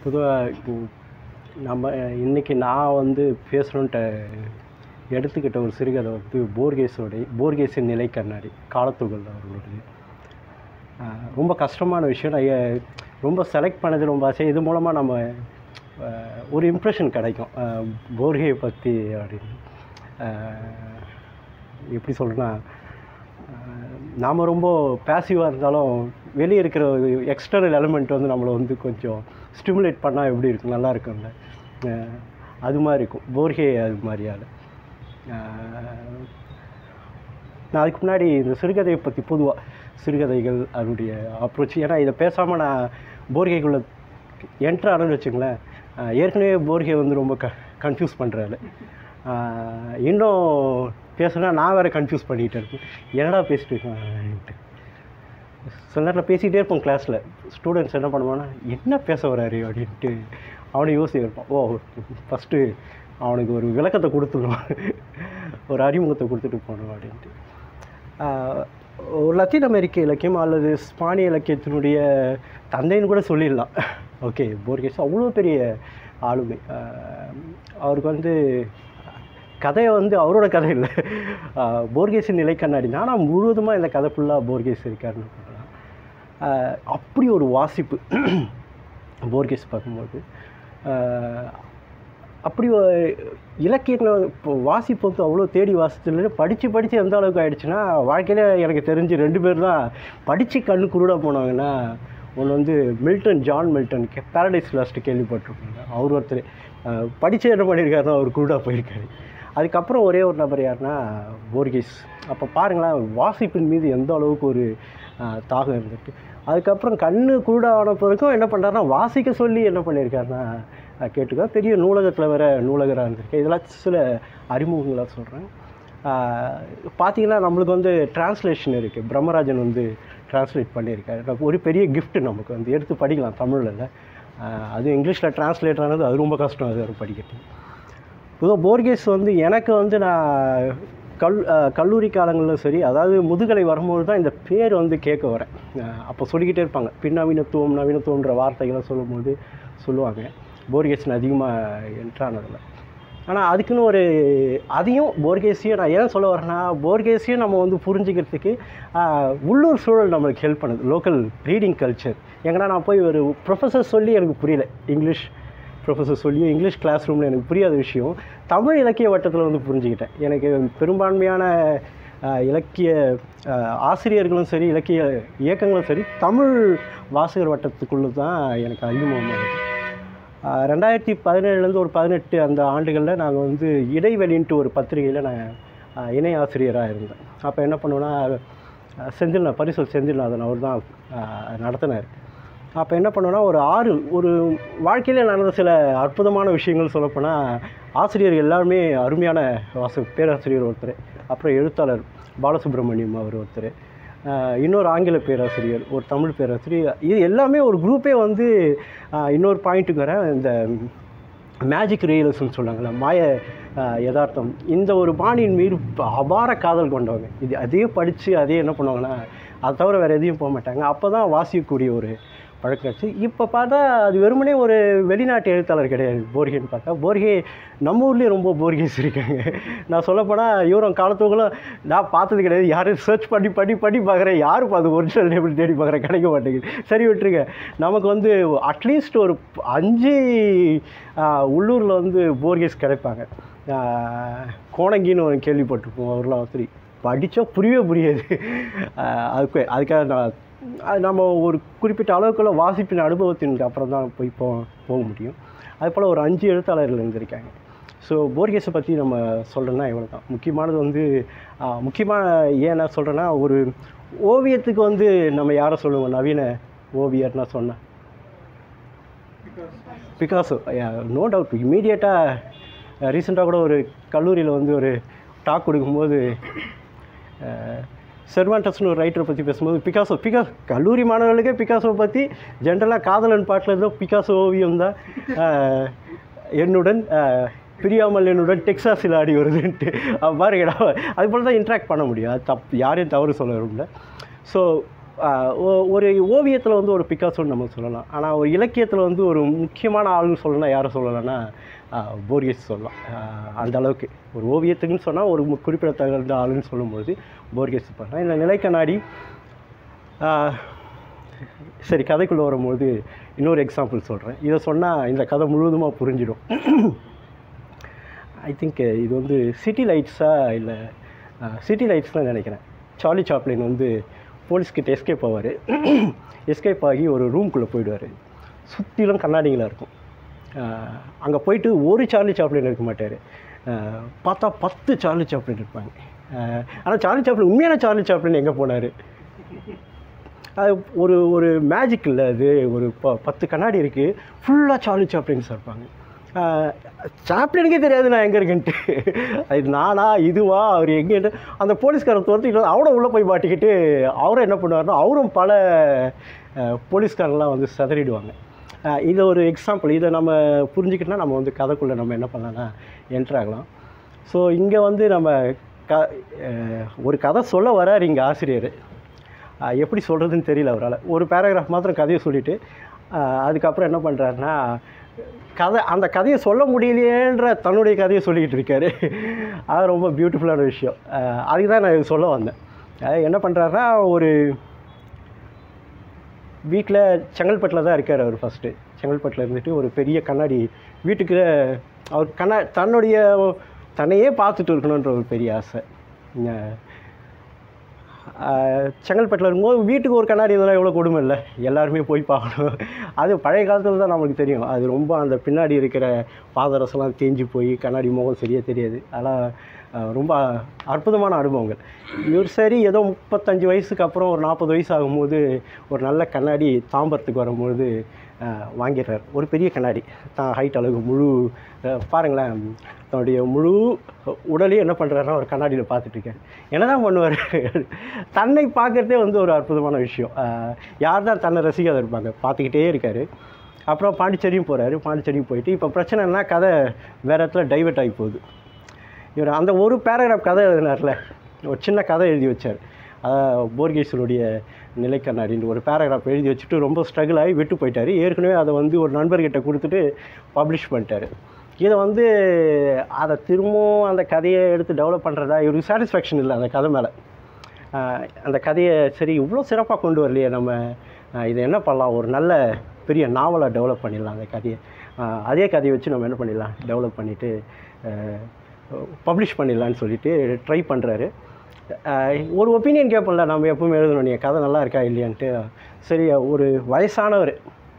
பொதுவாக நம்ம இன்றைக்கி நான் வந்து பேசணுன்ட்டு எடுத்துக்கிட்ட ஒரு சிறுகதை வந்து போர்கேஸின் நிலை கண்ணாடி காலத்துகள் அவர்களுடைய ரொம்ப கஷ்டமான விஷயம். நான் ரொம்ப செலக்ட் பண்ணது ரொம்ப ஆசை. இது மூலமாக நம்ம ஒரு இம்ப்ரெஷன் கிடைக்கும் போர்கே பற்றி அப்படின்னு. எப்படி சொல்கிறேன்னா, நாம் ரொம்ப பேசிவாக இருந்தாலும் வெளியே இருக்கிற எக்ஸ்டர்னல் எலிமெண்ட் வந்து நம்மளை வந்து கொஞ்சம் ஸ்டிமுலேட் பண்ணால் எப்படி இருக்கும், நல்லா இருக்கும்ல, அது மாதிரி இருக்கும் போர்கே. அது மாதிரியால் நான் அதுக்கு முன்னாடி இந்த சிறுகதையை பற்றி பொதுவாக சிறுகதைகள் அதனுடைய அப்ரோச், ஏன்னா இதை பேசாமல் நான் போர்கேக்குள்ளே என்ட்ரு ஆனன்னு வச்சுங்களேன், ஏற்கனவே போர்கே வந்து ரொம்ப கன்ஃபியூஸ் பண்ணுறாரு. இன்னும் பேசுனா நான் வேறு கன்ஃபியூஸ் பண்ணிகிட்டு இருக்கேன், என்னடா பேசிட்டு இருக்கேன்ட்டு. சில நேரத்தில் பேசிகிட்டே இருப்போம் கிளாஸில். ஸ்டூடெண்ட்ஸ் என்ன பண்ணுவான்னா, என்ன பேச வராரு அப்படின்ட்டு அவனை யோசிச்சிருப்பான். ஃபஸ்ட்டு அவனுக்கு ஒரு விளக்கத்தை கொடுத்துடணும், ஒரு அறிமுகத்தை கொடுத்துட்டு போகணும் அப்படின்ட்டு. ஒரு லத்தீன் அமெரிக்க இலக்கியம் அல்லது ஸ்பானிய இலக்கியத்தினுடைய தந்தைன்னு கூட சொல்லிடலாம். ஓகே, போர்கேஸ் அவ்வளோ பெரிய ஆளுமை. அவருக்கு வந்து கதையை வந்து அவரோட கதை இல்லை, போர்கேஸின் நிலை கண்ணாடி தான். ஆனால் முழுவதுமாக இந்த கதை ஃபுல்லாக போர்கேஸ் இருக்காருன்னு சொல்லலாம். அப்படி ஒரு வாசிப்பு போர்கேஸ் பார்க்கும்போது. அப்படி இலக்கியங்களை இப்போ வாசிப்பு வந்து அவ்வளோ தேடி வாசித்துல படித்து எந்த அளவுக்கு ஆகிடுச்சுன்னா, வாழ்க்கையில் எனக்கு தெரிஞ்சு 2 பேர் தான் படித்து கண்ணு குருடாக போனவங்கன்னா. ஒன்று வந்து ஜான் மில்டன், பேரடைஸ் லாஸ்ட்டு கேள்விப்பட்டிருப்பாங்க. அவர் ஒருத்தர் படித்து என்ன பண்ணியிருக்காருன்னா அவர் குருடாக போயிருக்காரு. அதுக்கப்புறம் ஒரே ஒரு நபர் யாருன்னா போர்கேஸ். அப்போ பாருங்களேன் வாசிப்பின் மீது எந்த அளவுக்கு ஒரு தாகம் இருந்துட்டு. அதுக்கப்புறம் கண்ணு குருடான பிறகும் என்ன பண்ணுறாருன்னா வாசிக்க சொல்லி என்ன பண்ணியிருக்காருன்னா கேட்டுக்கோ, பெரிய நூலகத்தில் வேறு நூலகராக இருந்திருக்கு. இதெல்லாம் சில அறிமுகங்களாக சொல்கிறேன். பார்த்திங்கன்னா நம்மளுக்கு வந்து டிரான்ஸ்லேஷன் இருக்குது, பிரம்மராஜன் வந்து டிரான்ஸ்லேட் பண்ணியிருக்காரு. ஒரு பெரிய கிஃப்ட்டு நமக்கு வந்து எடுத்து படிக்கலாம் தமிழில். அது இங்கிலீஷில் டிரான்ஸ்லேட் ஆனது அது ரொம்ப கஷ்டம், அது ஒரு படிக்கிறது. பொதுவாக போர்கேஸ் வந்து எனக்கு வந்து நான் கல்லூரி காலங்களிலும் சரி, அதாவது முதுகலை வரும்போது தான் இந்த பேர் வந்து கேட்க வரேன். அப்போ சொல்லிக்கிட்டே இருப்பாங்க, நவீனத்துவம்ன்ற வார்த்தைகளை சொல்லும்போது சொல்லுவாங்க போர்கேஸ்னு அதிகமாக என்ட்ரானதில்லை. ஆனால் அதுக்குன்னு ஒரு அதையும் போர்கேஸையும் நான் ஏன் சொல்ல வரேன்னா, போர்கேஸையும் நம்ம வந்து புரிஞ்சுக்கிறதுக்கு உள்ளூர் சூழல் நம்மளுக்கு ஹெல்ப் பண்ணுது. Local reading culture. எங்கன்னா நான் போய் ஒரு ப்ரொஃபஸர் சொல்லி எனக்கு புரியல, இங்கிலீஷ் ப்ரொஃபஸர் சொல்லியும் இங்கிலீஷ் கிளாஸ் ரூமில் எனக்கு புரியாத விஷயம் தமிழ் இலக்கிய வட்டத்தில் வந்து புரிஞ்சுக்கிட்டேன். எனக்கு பெரும்பான்மையான இலக்கிய ஆசிரியர்களும் சரி, இலக்கிய இயக்கங்களும் சரி, தமிழ் வாசகர் வட்டத்துக்குள்ளே தான் எனக்கு அறிமுகமாக இருக்குது. 2017 ஒரு 18 அந்த ஆண்டுகளில் நாங்கள் வந்து இடைவெளின்ட்டு ஒரு பத்திரிகையில் நான் இணை ஆசிரியராக இருந்தேன். அப்போ என்ன பண்ணுவேன்னா, பரிசல் செந்தில்நாதன் அவர் தான் நடத்தினார். அப்போ என்ன பண்ணுவேன்னா, ஒரு வாழ்க்கையில் நடந்த சில அற்புதமான விஷயங்கள் சொல்லப்போனால், ஆசிரியர் எல்லாருமே அருமையான பேராசிரியர் ஒருத்தர், அப்புறம் எழுத்தாளர் பாலசுப்ரமணியம் அவர் ஒருத்தர், இன்னொரு ஆங்கில பேராசிரியர், ஒரு தமிழ் பேராசிரியர், இது எல்லாமே ஒரு குரூப்பே வந்து. இன்னொரு பாயிண்ட்டுக்கு வரேன், இந்த மேஜிக் ரியலிசம்னு சொல்லுவாங்கள்ல, மாய யதார்த்தம், இந்த ஒரு பாணியின் மீது அபார காதல் கொண்டவங்க. இது அதையே படித்து அதையே என்ன பண்ணுவாங்கன்னா, அதை தவிர வேறு எதையும் போக மாட்டாங்க. அப்போ தான் வாசிக்கக்கூடிய ஒரு பழக்காச்சு. இப்போ பார்த்தா அது வெறுமனே ஒரு வெளிநாட்டு எழுத்தாளர் கிடையாது போர்கேன்னு பார்த்தா. போர்கே நம்ம ஊர்லேயும் ரொம்ப போர்கேஸ் இருக்காங்க. நான் சொல்லப்போனால் இவரும் காலத்துக்குள்ள நான் பார்த்தது கிடையாது. யாரும் சர்ச் பண்ணி பார்க்குறேன், யாரும் அது ஒரிஜினல் எப்படி தேடி பார்க்குறேன், கிடைக்க மாட்டேங்குது. சரி விட்டுருங்க. நமக்கு வந்து அட்லீஸ்ட் ஒரு 5 உள்ளூரில் வந்து போர்கேஸ் கிடைப்பாங்க. கோணங்கின்னு ஒரு கேள்விப்பட்டிருப்போம், அவர்லாம் ஒருத்தர் படித்தா புரியாது. அதுக்காக நம்ம ஒரு குறிப்பிட்ட அளவுக்குள்ள வாசிப்பின் அனுபவத்தின் அப்புறம் தான் போக முடியும். அதுபோல் ஒரு 5 எழுத்தாளர்கள் இருந்திருக்காங்க. ஸோ போர்கேஸை பற்றி நம்ம சொல்கிறோன்னா இவ்வளோ தான். முக்கியமானது வந்து ஏன் நான் சொல்கிறேன்னா, ஒரு ஓவியத்துக்கு வந்து நம்ம யாரை சொல்லுவோம் நவீன ஓவியர்னா சொன்னேன், பிகாசோ. No doubt. இமீடியட்டாக ரீசெண்டாக கூட ஒரு கல்லூரியில் வந்து ஒரு டாக் கொடுக்கும்போது செர்வாண்டஸ்னு ஒரு ரைட்டரை பற்றி பேசும்போது பிகாசோ கல்லூரி மாணவர்களுக்கே பிகாசோவை பற்றி ஜென்ரலாக காதலன் பாட்டில் இருந்தோ பிகாசோ ஓவியம் தான் என்னுடன் பிரியாமல் என்னுடன் டெக்ஸாஸில் ஆடி வருதுன்ட்டு பாருங்கடா. அது போல் தான் இன்ட்ராக்ட் பண்ண முடியும். அது யாரையும் தவறு சொல்ல விரும்பல. ஸோ ஒரு ஓவியத்தில் வந்து ஒரு பிக்காசோன்னு நம்ம சொல்லலாம். ஆனால் ஒரு இலக்கியத்தில் வந்து ஒரு முக்கியமான ஆளுன்னு சொல்லலாம். யாரை சொல்லலாம்னா போர்கேஸ் சொல்லலாம். அந்த அளவுக்கு ஒரு ஓவியத்துக்குன்னு சொன்னால் ஒரு குறிப்பிடத்தகுந்த ஆளுன்னு சொல்லும்போது போர்கேஸ் பண்ணலாம். இந்த நிலைக்கண்ணாடி. சரி, கதைக்குள்ளே வரும்போது இன்னொரு எக்ஸாம்பிள் சொல்கிறேன். இதை சொன்னால் இந்த கதை முழுவதுமாக புரிஞ்சிடும். ஐ திங்க் இது வந்து சிட்டி லைட்ஸா இல்லை சிட்டி லைட்ஸ் தான் நினைக்கிறேன். சார்லி சாப்ளின் வந்து போலீஸ்கிட்ட எஸ்கேப் ஆவார். எஸ்கேப் ஆகி ஒரு ரூம்குள்ளே போயிடுவார். சுற்றிலும் கண்ணாடிங்களாக இருக்கும். அங்கே போயிட்டு ஒரு சார்லி சாப்ளின் இருக்க மாட்டார். பார்த்தா 10 சார்லி சாப்ளின் இருப்பாங்க. ஆனால் சார்லி சாப்ளின், உண்மையான சார்லி சாப்ளின் எங்கே போனார்? அது ஒரு ஒரு மேஜிக் இல்லை. அது ஒரு 10 கண்ணாடி இருக்குது, ஃபுல்லாக சார்லி சாப்ளின்ஸ் இருப்பாங்க. சாப்ளினுக்கே தெரியாது நான் எங்கே இருக்கேன்ட்டு. அது நானா இதுவா அவர் எங்கேட்டு அந்த போலீஸ்காரன் துரத்திக்கிட்டு அவரை உள்ளே போய் மாட்டிக்கிட்டு அவரும் என்ன பண்ணுவார்னா அவரும் பல போலீஸ்காரெலாம் வந்து சிதறிடுவாங்க. இது ஒரு எக்ஸாம்பிள். இதை நம்ம புரிஞ்சுக்கிட்டோன்னா நம்ம வந்து கதைக்குள்ளே நம்ம என்ன பண்ணலாம்னா என்ட்ராகலாம். ஸோ இங்கே வந்து நம்ம ஒரு கதை சொல்ல வரார் இங்கே ஆசிரியர். எப்படி சொல்கிறதுன்னு தெரியல அவரால். ஒரு பேராகிராஃப் மாத்திரம் கதையை சொல்லிவிட்டு அதுக்கப்புறம் என்ன பண்ணுறாருன்னா அந்த கதையை சொல்ல முடியலையேன்ற தன்னுடைய கதையை சொல்லிக்கிட்டு இருக்காரு. அது ரொம்ப பியூட்டிஃபுல்லான விஷயம். அதுக்கு தான் நான் சொல்ல வந்தேன். என்ன பண்ணுறாருன்னா ஒரு வீட்டில் செங்கல்பட்டில் தான் இருக்கார் அவர். ஃபஸ்ட்டு செங்கல்பட்டில் இருந்துட்டு ஒரு பெரிய கண்ணாடி வீட்டுக்கு அவர் தன்னையே பார்த்துட்டு இருக்கணுன்ற ஒரு பெரிய ஆசை. செங்கல்பட்டில் இருக்கும்போது வீட்டுக்கு ஒரு கண்ணாடி இதெல்லாம் எவ்வளோ கொடுமை இல்லை, எல்லாருமே போய் பார்க்கணும். அது பழைய காலத்தில் தான் நம்மளுக்கு தெரியும். அது ரொம்ப அந்த பின்னாடி இருக்கிற பாதரசெல்லாம் தேஞ்சு போய் கண்ணாடி முகம் சரியாக தெரியாது. அதெல்லாம் ரொம்ப அற்புதமான அனுபவங்கள். இவர் சரி ஏதோ 35 வயசுக்கு அப்புறம் ஒரு 40 வயசு ஆகும்போது ஒரு நல்ல கண்ணாடி தாம்பரத்துக்கு வரும்போது வாங்கிடுறார். ஒரு பெரிய கண்ணாடி தான் ஹைட் அளவுக்கு முழு பாருங்களேன், தன்னுடைய முழு உடலையும் என்ன பண்ணுறாருன்னா ஒரு கண்ணாடியில் பார்த்துட்ருக்காரு. என்ன தான் பண்ணுவார்? தன்னை பார்க்குறதே வந்து ஒரு அற்புதமான விஷயம். யார் தான் தன்னை ரசிக்காத இருப்பாங்க? பார்த்துக்கிட்டே இருக்கார். அப்புறம் பாண்டிச்சேரியும் போகிறாரு. பாண்டிச்சேரியும் போயிட்டு இப்போ பிரச்சனைனா கதை வேறு இடத்துல டைவெர்ட் ஆகி போகுது. இவர் அந்த ஒரு பேராகிராஃப் கதை எழுதினார்ல, ஒரு சின்ன கதை எழுதி வச்சார். போர்கேஸனுடைய நிலைக்கண்ணாடின்னு ஒரு பேராகிராஃப் எழுதி வச்சுட்டு ரொம்ப ஸ்ட்ரகிள் ஆகி விட்டு போயிட்டார். ஏற்கனவே அதை வந்து ஒரு நண்பர்கிட்ட கொடுத்துட்டு பப்ளிஷ் பண்ணிட்டார். இதை வந்து அதை திரும்பவும் அந்த கதையை எடுத்து டெவலப் பண்ணுறதா இவருக்கு சாட்டிஸ்ஃபேக்ஷன் இல்லை அந்த கதை மேலே. அந்த கதையை சரி இவ்வளோ சிறப்பாக கொண்டு வரலையே, நம்ம இதை என்ன பண்ணலாம், ஒரு நல்ல பெரிய நாவலாக டெவலப் பண்ணிடலாம் அந்த கதையை. அதே கதையை வச்சு நம்ம என்ன பண்ணிடலாம், டெவலப் பண்ணிவிட்டு பப்ளிஷ் பண்ணிடலான்னு சொல்லிட்டு ட்ரை பண்ணுறாரு. ஒரு ஒப்பீனியன் கேட்போம்ல நம்ம எப்பவுமே எழுதணும், நீங்கள் கதை நல்லா இருக்கா இல்லையான்ட்டு. சரி, ஒரு வயசானவர்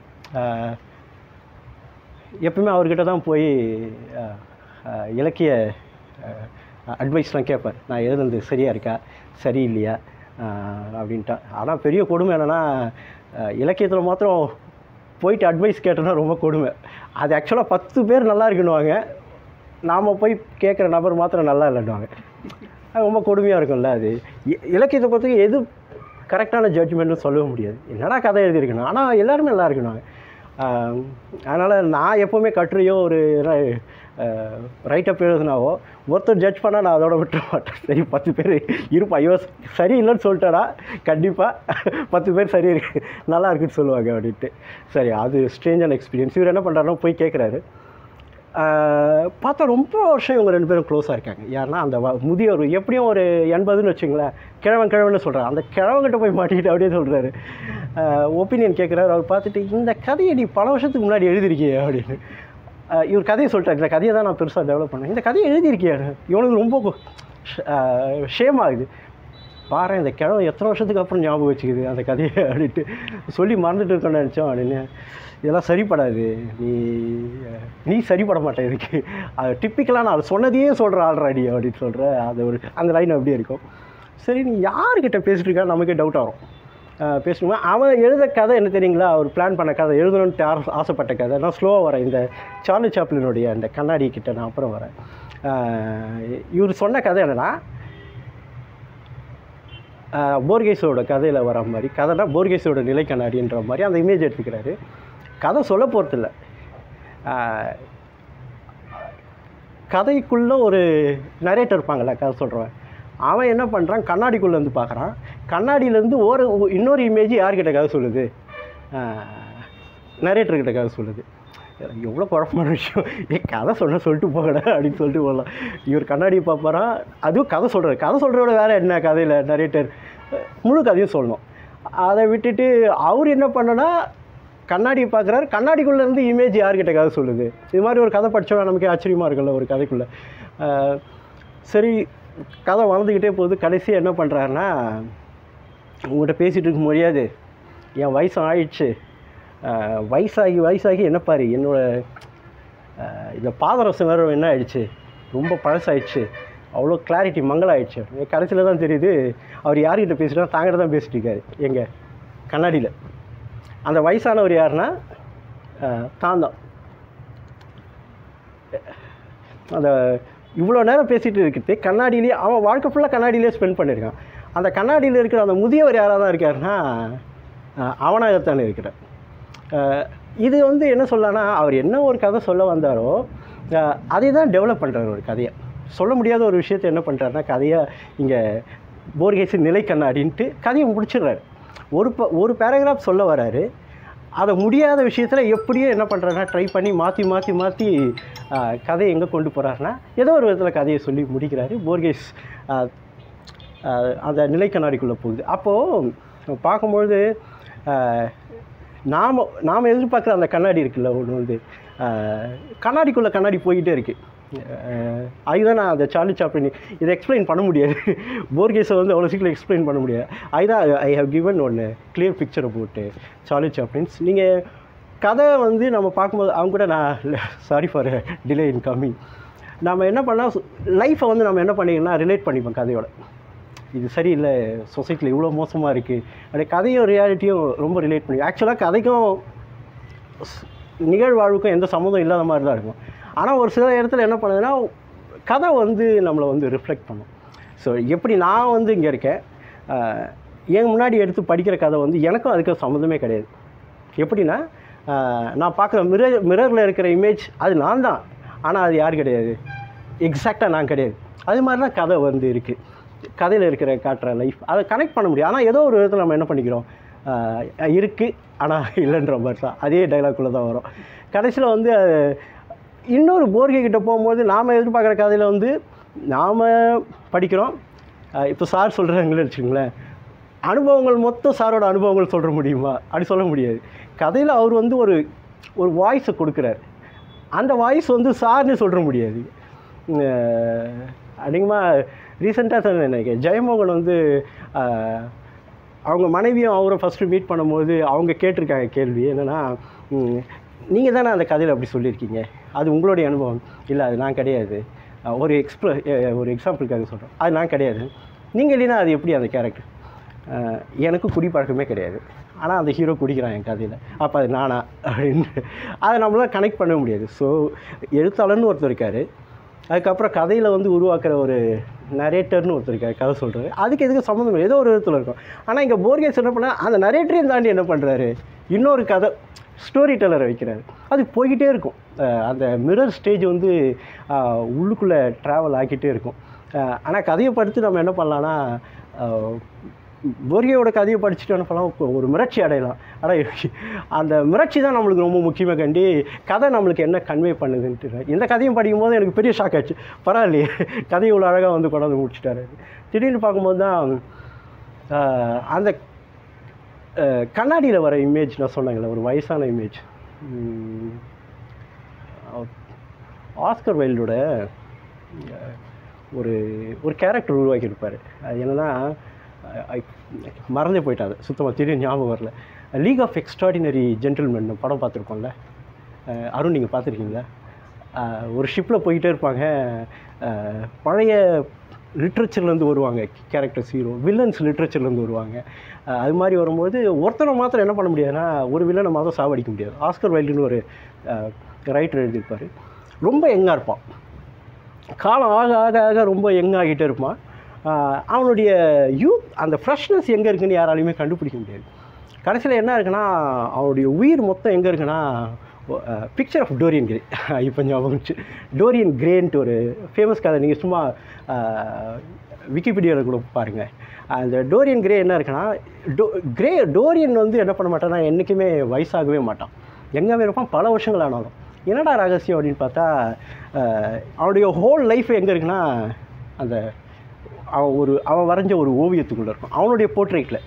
எப்பவுமே அவர்கிட்ட தான் போய் இலக்கிய அட்வைஸ்லாம் கேட்பார். நான் எழுதுனது சரியாக இருக்கா சரி இல்லையா அப்படின்ட்டா. ஆனால் பெரிய கொடுமை என்னென்னா இலக்கியத்தில் மாத்திரம் போயிட்டு அட்வைஸ் கேட்டோன்னா ரொம்ப கொடுமை. அது ஆக்சுவலாக 10 பேர் நல்லா இருக்குன்னுவாங்க, நாம் போய் கேட்குற நபர் மாத்திரம் நல்லா இல்லைன்னுவாங்க. அது ரொம்ப கொடுமையாக இருக்கும்ல. அது இலக்கியத்தை பொறுத்தவரைக்கும் எது கரெக்டான ஜட்ஜ்மெண்ட்னு சொல்லவே முடியாது. என்னடா கதை எழுதியிருக்கணும், ஆனால் எல்லாருமே நல்லா இருக்குன்னுவாங்க. அதனால் நான் எப்போவுமே கட்டுரையோ ஒரு ரைட்டப் எழுதுனாவோ ஒருத்தர் ஜட்ஜ் பண்ணால் நான் அதோட விட்டுற மாட்டேன். சரி 10 பேர் இருப்பா, ஐயோ சரி இல்லைன்னு சொல்லிட்டாடா, கண்டிப்பாக 10 பேர் சரி இருக்கு நல்லா இருக்குன்னு சொல்லுவாங்க அப்படின்ட்டு. சரி, அது ஸ்ட்ரேஞ்சான எக்ஸ்பீரியன்ஸ். இவர் என்ன பண்ணுறாருன்னா போய் கேட்குறாரு. பார்த்தா ரொம்ப வருஷம் இவங்க 2 பேரும் க்ளோஸாக இருக்காங்க. யாருன்னா அந்த முதியோர் எப்படியும் ஒரு 80ன்னு வச்சுங்களேன், கிழவன்னு சொல்கிறார். அந்த கிழவங்கிட்ட போய் மாட்டிக்கிட்டு அப்படியே சொல்கிறாரு. ஒப்பீனியன் கேட்குறாரு. அவர் பார்த்துட்டு இந்த கதையை நீ பல வருஷத்துக்கு முன்னாடி எழுதியிருக்கியே அப்படின்னு. இவர் கதையை சொல்லிட்டார். இந்த கதையை தான் நான் பெருசாக டெவலப் பண்ணேன், இந்த கதையை எழுதியிருக்கியாரு. இவனுக்கு ரொம்ப ஷேம் ஆகுது. பாரு இந்த கிழவன் எத்தனை வருஷத்துக்கு அப்புறம் ஞாபகம் வச்சுக்குது அந்த கதையை அப்படின்ட்டு சொல்லி மறந்துட்டு இருக்கோன்னு நினச்சோம் அப்படின்னு. இதெல்லாம் சரிப்படாது, நீ சரிப்பட மாட்டேன் இதுக்கு. அது டிப்பிக்கலாக நான் அது சொன்னதையே சொல்கிற ஆல்ரெடி அப்படின்னு சொல்கிற அது ஒரு அந்த லைன் அப்படியே இருக்கும். சரி, நீ யார்கிட்ட பேசிட்டு இருக்கா நமக்கே டவுட் வரும். பேசணுமா அவன் எழுத கதை என்ன தெரியுங்களா, அவர் பிளான் பண்ண கதை எழுதணுன்ட்டு ஆசைப்பட்ட கதை. நான் ஸ்லோவாக வரேன். இந்த சார்லி சாப்ளினுடைய அந்த கண்ணாடி கிட்ட நான் அப்புறம் வரேன். இவர் சொன்ன கதை என்னென்னா போர்கேஸோட கதையில் வர மாதிரி கதைனா போர்கேஸோட நிலை கண்ணாடின்ற மாதிரி அந்த இமேஜ் எடுத்துக்கிறாரு. கதை சொல்ல போகிறதில்ல, கதைக்குள்ளே ஒரு நரேட்டர் இருப்பாங்கள்ல கதை சொல்கிறவன், அவன் என்ன பண்ணுறான் கண்ணாடிக்குள்ளே வந்து பார்க்குறான். கண்ணாடியிலேருந்து இன்னொரு இமேஜ் யார்கிட்ட கதை சொல்லுது, நரேட்டர்கிட்ட கதை சொல்லுது. எவ்வளோ குழப்பமான விஷயம். கதை சொல்லிட்டு போகடா அப்படின்னு சொல்லிட்டு போகலாம். இவர் கண்ணாடியை பார்ப்பாரா, அதுவும் கதை சொல்கிறோட வேறு என்ன கதையில் நரேட்டர் முழு கதையும் சொல்லணும். அதை விட்டுட்டு அவர் என்ன பண்ணனா கண்ணாடியை பார்க்குறாரு, கண்ணாடிக்குள்ளேருந்து இமேஜ் யார்கிட்ட கதை சொல்லுது. இது மாதிரி ஒரு கதை படித்தோன்னா நமக்கு ஆச்சரியமாக இருக்குல்ல ஒரு கதைக்குள்ளே. சரி, கதை வளர்ந்துக்கிட்டே போகுது. கடைசியாக என்ன பண்ணுறாருன்னா, உங்கள்கிட்ட பேசிகிட்டு இருக்க முடியாது, என் வயசு ஆயிடுச்சு, வயசாகி என்ன பாரு இந்த பாதரசம் வேறு என்ன ஆயிடுச்சு, ரொம்ப பழசாயிடுச்சு, அவ்வளோ கிளாரிட்டி மங்களாயிடுச்சு. கடைசியில் தான் தெரியுது அவர் யார்கிட்ட பேசிட்டா தாங்கிட்ட தான் பேசிட்டு இருக்காரு. எங்கள் கண்ணாடியில் அந்த வயசானவர் யாருன்னா தான். அந்த இவ்வளோ நேரம் பேசிகிட்டு இருக்கிறது கண்ணாடியிலே, அவன் வாழ்க்கை ஃபுல்லாக கண்ணாடியிலே ஸ்பெண்ட் பண்ணியிருக்கான். அந்த கண்ணாடியில் இருக்கிற அந்த முதியவர் யாராக தான் இருக்காருன்னா அவனாகத்தானே இருக்கிறார். இது என்ன சொல்லலான்னா, அவர் என்ன ஒரு கதை சொல்ல வந்தாரோ அதை தான் டெவலப் பண்ணுறாரு. ஒரு கதையை சொல்ல முடியாத ஒரு விஷயத்தை என்ன பண்ணுறாருன்னா, கதையாக இங்கே போர்கேஸ் நிலை கண்ணாடின்ட்டு கதையை முடிச்சிடுறாரு. ஒரு பேராகிராஃப் சொல்ல வராரு, அதை முடியாத விஷயத்தில் எப்படியோ என்ன பண்ணுறாருன்னா ட்ரை பண்ணி மாற்றி கதையை எங்கே கொண்டு போகிறாருன்னா ஏதோ ஒரு விதத்தில் கதையை சொல்லி முடிக்கிறாரு. போர்கேஸ் அந்த நிலை கண்ணாடிக்குள்ளே போகுது. அப்போது பார்க்கும்பொழுது நாம் எதிர்பார்க்குற அந்த கண்ணாடி இருக்குல்ல, ஒன்று கண்ணாடிக்குள்ளே கண்ணாடி போய்கிட்டே இருக்குது. அதுதான் நான் அந்த சார்லி சாப்ளின் இதை எக்ஸ்பிளைன் பண்ண முடியாது. போர்கேஸை அவ்வளோ சீக்கிரம் எக்ஸ்பிளைன் பண்ண முடியாது. அதுதான் ஐ ஹவ் கிவன் ஒன்று clear picture about Charlie Chaplin's. நீங்கள் கதை நம்ம பார்க்கும்போது அவங்க கூட நான் sorry for delay in coming, நம்ம என்ன பண்ணால் லைஃப்பை நம்ம என்ன பண்ணிங்கன்னா ரிலேட் பண்ணிப்போம் கதையோட. இது சரியில்லை, சொசைட்டியில் இவ்வளோ மோசமாக இருக்குது, அப்படியே கதையும் ரியாலிட்டியும் ரொம்ப ரிலேட் பண்ணி. ஆக்சுவலாக கதைக்கும் நிகழ்வாழ்வுக்கும் எந்த சம்மந்தம் இல்லாத மாதிரி தான் இருக்கும். ஆனால் ஒரு சில இடத்துல என்ன பண்ணுதுன்னா கதை நம்மளை ரிஃப்ளெக்ட் பண்ணும். ஸோ எப்படி நான் இங்கே இருக்கேன், என் முன்னாடி எடுத்து படிக்கிற கதை எனக்கும் அதுக்கு சம்மந்தமே கிடையாது. எப்படின்னா நான் பார்க்குற மிரரில் இருக்கிற இமேஜ் அது நான் தான், ஆனால் அது யார் கிடையாது, எக்ஸாக்டாக நான் கிடையாது. அது மாதிரி தான் கதை இருக்குது. கதையில் இருக்கிற காட்டுற லைஃப் அதை கனெக்ட் பண்ண முடியும். ஆனால் ஏதோ ஒரு விதத்தில் நம்ம என்ன பண்ணிக்கிறோம், இருக்குது ஆனால் இல்லைன்ற மாதிரி தான் அதே டைலாக்குள்ளே தான் வரும். கடைசியில் இன்னொரு போர்கே கிட்டே போகும்போது நாம் எதிர்பார்க்குற கதையில் நாம் படிக்கிறோம். இப்போ சார் சொல்கிறாங்களே வச்சுக்கோங்களேன், அனுபவங்கள் மொத்தம் சாரோட அனுபவங்கள் சொல்ல முடியுமா, அப்படி சொல்ல முடியாது. கதையில் அவர் ஒரு வாய்ஸை கொடுக்குறார். அந்த வாய்ஸ் சார்னு சொல்ல முடியாது. அதிகமாக ரீசெண்டாக சொன்ன நினைக்கிறேன், ஜெயமோகன் அவங்க மனைவியும் அவரை ஃபஸ்ட்டு மீட் பண்ணும்போது அவங்க கேட்டிருக்காங்க கேள்வி என்னென்னா, நீங்கள் தானே அந்த கதையில் அப்படி சொல்லியிருக்கீங்க, அது உங்களுடைய அனுபவம். இல்லை அது நான் கிடையாது. ஒரு எக்ஸாம்பிளுக்காக சொல்கிறேன், அது நான் கிடையாது. நீங்கள் இல்லைன்னா அது எப்படி அந்த கேரக்டர், எனக்கு குடிப்பழக்கமே கிடையாது, ஆனால் அந்த ஹீரோ குடிக்கிறான் என் கதையில், அப்போ அது நானா அப்படின்னு அதை நம்மளால் கனெக்ட் பண்ண முடியாது. ஸோ எழுத்தாளர்னு ஒருத்தர் இருக்கார், அதுக்கப்புறம் கதையில் உருவாக்குற ஒரு நரேட்டர்னு ஒருத்தர் இருக்கார், கதை சொல்கிறாரு. அதுக்கு எதுக்கு சம்மந்தம் ஏதோ ஒரு விதத்தில் இருக்கும். ஆனால் இங்கே போர்கேஸ் என்ன பண்ணால் அந்த நரேட்டரையும் தாண்டி என்ன பண்ணுறாரு, இன்னொரு கதை ஸ்டோரி டெல்லரை வைக்கிறாரு. அது போய்கிட்டே இருக்கும். அந்த மிரர் ஸ்டேஜ் உள்ளுக்குள்ளே ட்ராவல் ஆகிக்கிட்டே இருக்கும். ஆனால் கதையை படித்து நம்ம என்ன பண்ணலான்னா, போர்கேயோட கதையை படிச்சுட்டு என்ன பண்ணலாம், ஒரு மிரட்சி அடையலாம். ஆனால் அந்த மிரட்சி தான் நம்மளுக்கு ரொம்ப முக்கியமாக கண்டி கதை நம்மளுக்கு என்ன கன்வே பண்ணுதுன்ட்டு. இந்த கதையும் படிக்கும்போது எனக்கு பெரிய ஷாக் ஆச்சு. பரவாயில்லையே, கதையை இவ்வளோ அழகாக கொண்டாந்து முடிச்சுட்டாரு. திடீர்னு பார்க்கும்போது தான் அந்த கண்ணாடியில் வர இமேஜ் நான் சொன்னாங்களே, ஒரு வயசான இமேஜ், ஆஸ்கர் வைல்டோட ஒரு கேரக்டர் உருவாக்கியிருப்பார். அது என்னென்னா மறந்தே போயிட்டாது சுத்தமாக, திடீர்னு ஞாபகம் வரல. லீக் ஆஃப் எக்ஸ்ட்ராடினரி ஜென்டில்மென் படம் பார்த்துருக்கோம்ல, அருண் நீங்கள் பார்த்துருக்கீங்களா? ஒரு ஷிப்பில் போய்கிட்டே இருப்பாங்க, பழைய லிட்ரேச்சர்லேருந்து வருவாங்க கேரக்டர்ஸ், ஹீரோ வில்லன்ஸ் லிட்ரேச்சர்லேருந்து வருவாங்க. அது மாதிரி வரும்போது ஒருத்தரை மாத்திரம் என்ன பண்ண முடியாதுன்னா, ஒரு வில்லனை மாத்திரம் சாவடிக்க முடியாது. ஆஸ்கர் வைல்டுன்னு ஒரு ரைட்டர் எழுதியிருப்பார். ரொம்ப யங்காக இருப்பான், காலம் ஆக ஆக ஆக ரொம்ப யங்காகிட்டே இருப்பான். அவனுடைய யூத் அந்த ஃப்ரெஷ்னஸ் எங்கே இருக்குதுன்னு யாராலையுமே கண்டுபிடிக்க முடியாது. கடைசியில் என்ன இருக்குன்னா, அவனுடைய உயிர் மொத்தம் எங்கே இருக்குன்னா, பிக்சர் ஆஃப் டோரியன் கிரே. இப்போ ஞாபகம் டோரியன் கிரேன்ட்டு ஒரு ஃபேமஸ் கதை, நீங்கள் சும்மா விக்கிபீடியாவில் கூட பாருங்கள். அந்த டோரியன் கிரே என்ன இருக்குன்னா, டோரியன் வந்து என்ன பண்ண மாட்டான்னா என்றைக்குமே வயசாகவே மாட்டான், எங்கே இருப்பான் பல வருஷங்கள் ஆனாலும். என்னடா ரகசியம் அப்படின்னு பார்த்தா, அவனுடைய ஹோல் லைஃப் எங்கே இருக்குன்னா அந்த அவன் வரைஞ்ச ஒரு ஓவியத்துக்குள்ளே இருக்கும், அவனுடைய போர்ட்ரேட்டில்.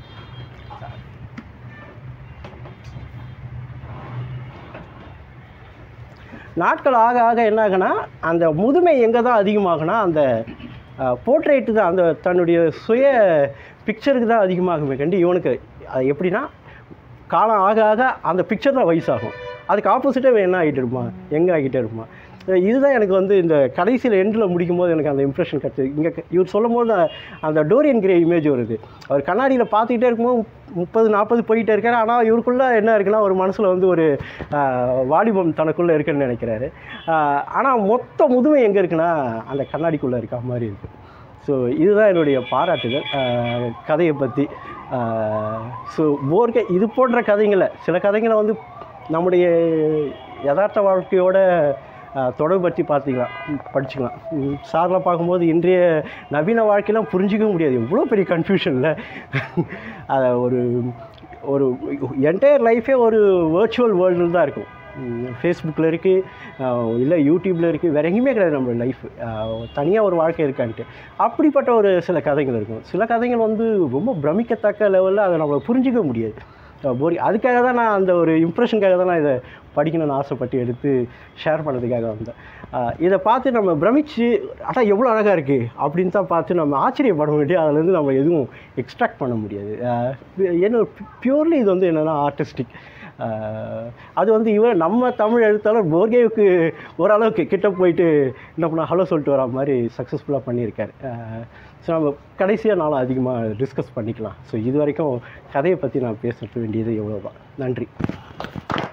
நாட்கள் ஆக ஆக என்ன ஆகுனா அந்த முதுமை எங்கே தான் அதிகமாகுனா அந்த போர்ட்ரேட்டு தான், அந்த தன்னுடைய சுய பிக்சருக்கு தான் அதிகமாகுமே கண்டு இவனுக்கு எப்படின்னா காலம் ஆக ஆக அந்த பிக்சர் தான் வயசாகும். அதுக்கு ஆப்போசிட்டாக என்ன ஆகிட்டு இருப்பான், எங்கே ஆகிட்டே இருப்பான். இதுதான் எனக்கு வந்து இந்த கடைசியில் எண்டில் முடிக்கும் போது எனக்கு அந்த இம்ப்ரெஷன் கிடச்சிது. இங்கே இவர் சொல்லும் போது அந்த டோரியன் கிரே இமேஜ் வருது. அவர் கண்ணாடியில் பார்த்துக்கிட்டே இருக்கும்போது 30-40 போயிட்டே இருக்காரு. ஆனால் இவருக்குள்ளே என்ன இருக்குன்னா ஒரு மனசில் வந்து ஒரு வாலிபம் தனக்குள்ளே இருக்குன்னு நினைக்கிறாரு. ஆனால் மொத்த முதுமை எங்கே இருக்குன்னா அந்த கண்ணாடிக்குள்ளே இருக்க மாதிரி இருக்குது. ஸோ இதுதான் என்னுடைய பாராட்டுகள் கதையை பற்றி. ஸோ இது போன்ற கதைங்களை, சில கதைகளை வந்து நம்முடைய யதார்த்த வாழ்க்கையோட தொடர்படுத்தி படிச்சுக்கலாம். சார்லாம் பார்க்கும்போது இன்றைய நவீன வாழ்க்கையெல்லாம் புரிஞ்சிக்க முடியாது, எவ்வளோ பெரிய கன்ஃபியூஷனில் அதை ஒரு என்டையர் லைஃபே ஒரு வர்ச்சுவல் வேர்ல்டில் தான் இருக்கும். ஃபேஸ்புக்கில் இருக்குது, இல்லை யூடியூப்பில் இருக்குது, வேறு எங்கேயுமே கிடையாது நம்ம லைஃப். தனியாக ஒரு வாழ்க்கை இருக்கான்ட்டு அப்படிப்பட்ட ஒரு சில கதைகள் இருக்கும். சில கதைகள் வந்து ரொம்ப பிரமிக்கத்தக்க லெவலில் அதை நம்மளை புரிஞ்சிக்க முடியாது, போரிங். அதுக்காக தான் நான் அந்த ஒரு இம்ப்ரெஷனுக்காக தான் நான் இதை படிக்கணும்னு ஆசைப்பட்டு எடுத்து ஷேர் பண்ணுறதுக்காக வந்தேன். இதை பார்த்து நம்ம பிரமிச்சு ஆனால் எவ்வளோ அழகாக இருக்குது அப்படின்னு தான் பார்த்து நம்ம ஆச்சரியப்பட வேண்டிய, அதிலேருந்து நம்ம எதுவும் எக்ஸ்ட்ராக்ட் பண்ண முடியாது. என்ன பியூர்லி இது வந்து என்னென்னா ஆர்டிஸ்டிக். அது வந்து நம்ம தமிழ் எழுத்தாளர் போர்கேவுக்கு ஓரளவுக்கு கிட்ட போயிட்டு என்ன பண்ணால் ஹலோ சொல்லிட்டு வரா மாதிரி சக்ஸஸ்ஃபுல்லாக பண்ணியிருக்காரு. ஸோ நம்ம கடைசியாக நாளும் அதிகமாக டிஸ்கஸ் பண்ணிக்கலாம். ஸோ இது வரைக்கும் கதையை பற்றி நான் பேச வேண்டியது எவ்வளோ தான். நன்றி.